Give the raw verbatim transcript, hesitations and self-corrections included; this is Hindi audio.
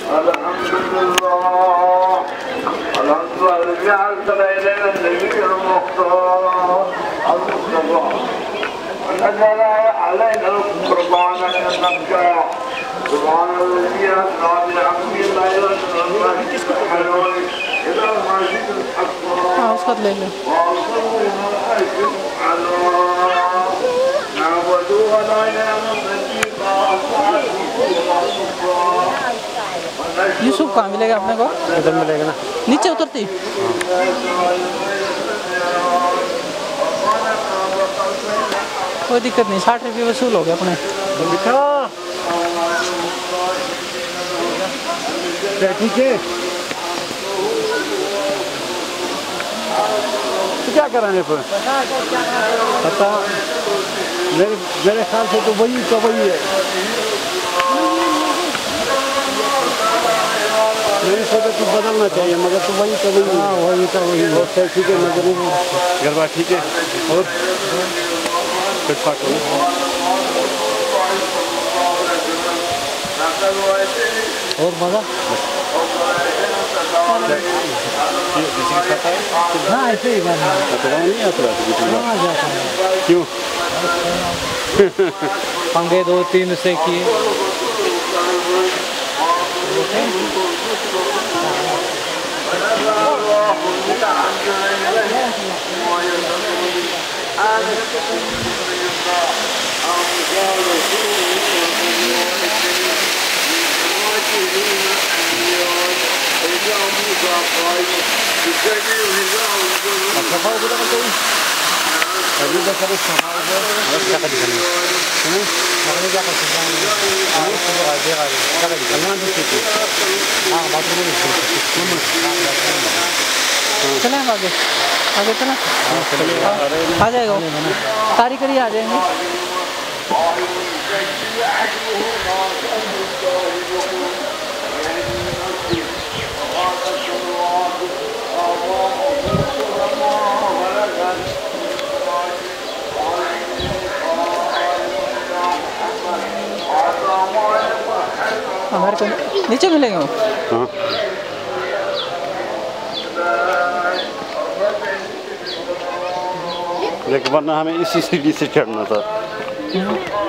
علينا القربان النبكى سبحان الذي أسرى بعبده ليلا من المسجد إلى المسجد الأقصى وأرسله الملائكة على نعبدوا ولا ينام यूसुफ कहाँ मिलेगा अपने को? इधर मिलेगा ना, नीचे उतरती कोई दिक्कत नहीं, साठ रुपये वसूल हो गया अपने। ठीक है, तो क्या कराने पर पता मेरे मेरे ख्याल से तो वही तो वही है। मैंने सोचा तू बदलना चाहिए मगर तो वही तो वही। हाँ वही तो वही बहुत सही। ठीक है, मगर गरबा ठीक है और फिटफाट हो और मज़ा। हाँ ऐसे ही बात नहीं आता क्यों पंगे दो तीन से किए। अभी बस अभी समाज है बस क्या कर दिखाना है मगर क्या कर सकते हैं और तो आगे आगे क्या कर दिखाना है तो हां बाथरूम में चलें आगे आगे चलें आ जाएगा तारीख करिए आ जाएंगे। हमारे को नीचे मिलेंगे वो। हाँ लेकिन वरना हमें इसी सीढ़ी से चढ़ना था।